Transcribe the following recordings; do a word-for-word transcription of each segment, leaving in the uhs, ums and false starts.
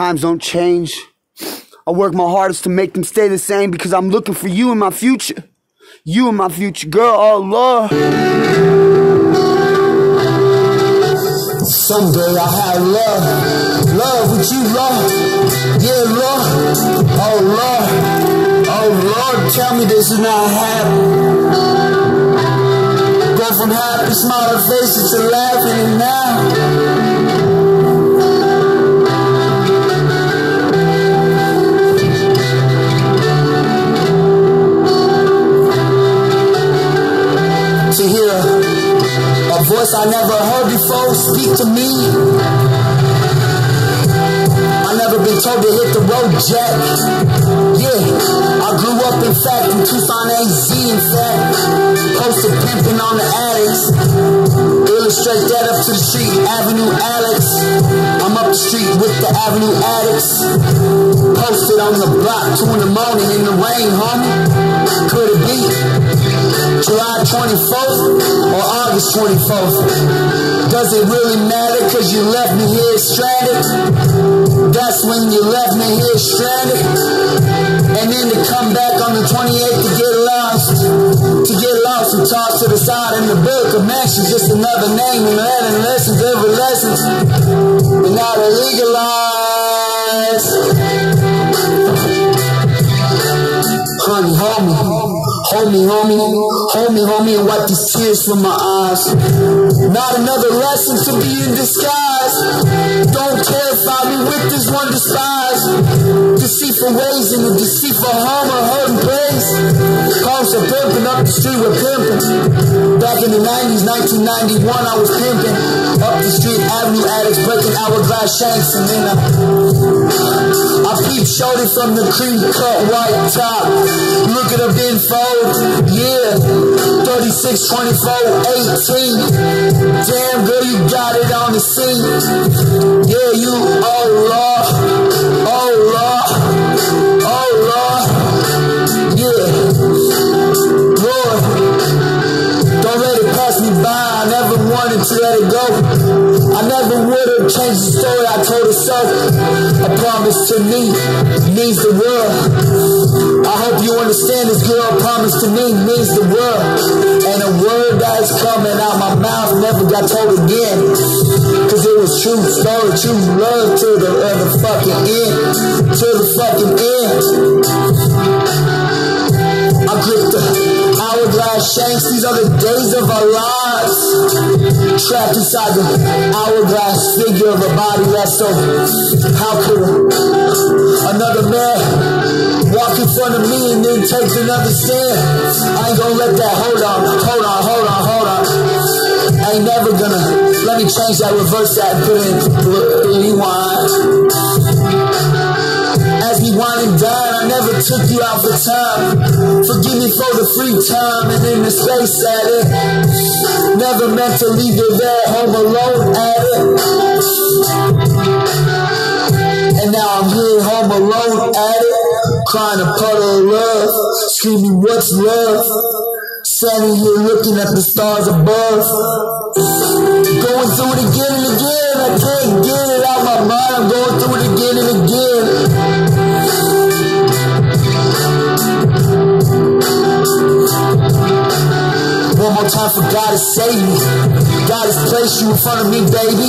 times don't change. I work my hardest to make them stay the same because I'm looking for you in my future. You in my future, girl, oh Lord. Someday I'll have love, love with you, Lord. Yeah, Lord, oh Lord, oh Lord, tell me this is not happening. Go from happy, smiling faces to laughing and now. To hear a voice I never heard before speak to me. I never been told to hit the road, Jack. Yeah, I grew up in fact in Tucson, A Z, in fact. Posted pimping on the addicts. Illustrate that up to the street, Avenue Alex. I'm up the street with the Avenue Addicts. Posted on the block, two in the morning in the rain, homie. Could it be July twenty-fourth or August twenty-fourth? Does it really matter cause you left me here stranded? That's when you left me here stranded. And then to come back on the twenty-eighth to get lost. To get lost and tossed to the side in the book of mansions. Just another name and learning lessons, every lessons. But now they're legalized. Honey, homie, homie, homie, homie, homie, and wipe these tears from my eyes. Not another lesson to be in disguise. Don't terrify me with this one despise. Deceitful ways in the deceitful home or hurting place. Calls are pimping up the street with pimping. Back in the nineties, nineteen ninety-one, I was pimping. Up the street, Avenue Addicts, breaking hourglass shanks, and then I, I peeped shorty from the cream cut white top. Look at her bin fold, yeah, thirty-six, twenty-four, eighteen. Damn girl, you got it on the scene. Yeah, you, oh Lord, oh Lord, oh Lord, yeah, Lord, don't let it pass me by. I never wanted to let it go. I never would have changed the story I told her so. A promise to me means the world. I hope you understand this girl. A promise to me means the world. And a word that is coming out my mouth never got told again. Cause it was true story, true love to the, uh, the fucking end. To the fucking end. I grip the hourglass shanks. These are the days of our lives. Trapped inside the hourglass figure of a body that's so. How could another man walk in front of me and then take another stand? I ain't gonna let that. Hold on, hold on, hold on, hold on. I ain't never gonna. Let me change that, reverse that, put it in rewind. As we wine and dine, I never took you out for time. Forgive me for the free time and in the space at it. Never meant to leave you there, home alone at it. And now I'm here, home alone at it. Crying a puddle of love, screaming what's love. Standing here looking at the stars above. Going through it again and again. I can't get it out my mind. I'm going through it again and again. One more time for God to save me. God has placed you in front of me, baby.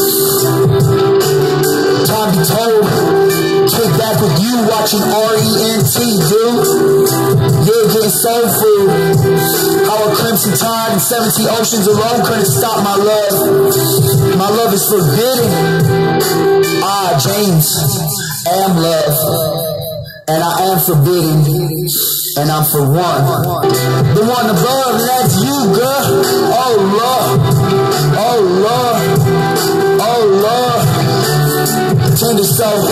Time to be told. Kick back with you watching R E N T, dude. Yeah, getting soul food. How a crimson tide and seventeen oceans alone couldn't stop my love. My love is forbidden. Ah, James, am love. And I am forbidden. And I'm for one. The one above, and that's you, girl. Oh, Lord. Oh, Lord. Oh, Lord. Tender soul.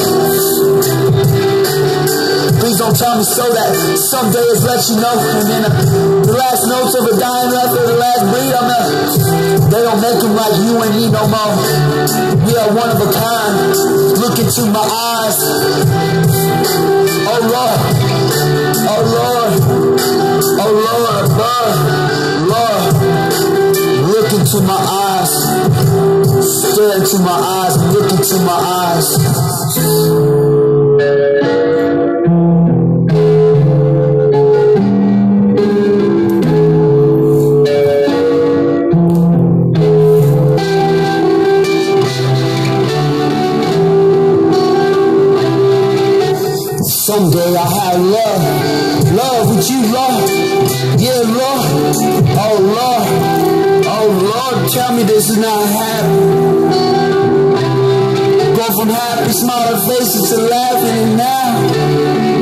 Please don't tell me so that someday it's let you know. And then uh, the last notes of a dying left or the last breed, I'm not. They don't make them like you and me no more. We are one of a kind. Look into my eyes. Oh Lord. Oh Lord. Oh Lord above. Lord. Look into my eyes. Stare into my eyes. Look into my eyes. Someday I'll have love, love with you, Lord. Yeah, Lord. Oh, Lord. Oh, Lord, tell me this is not happening. Go from happy, smiling faces to laughing and now.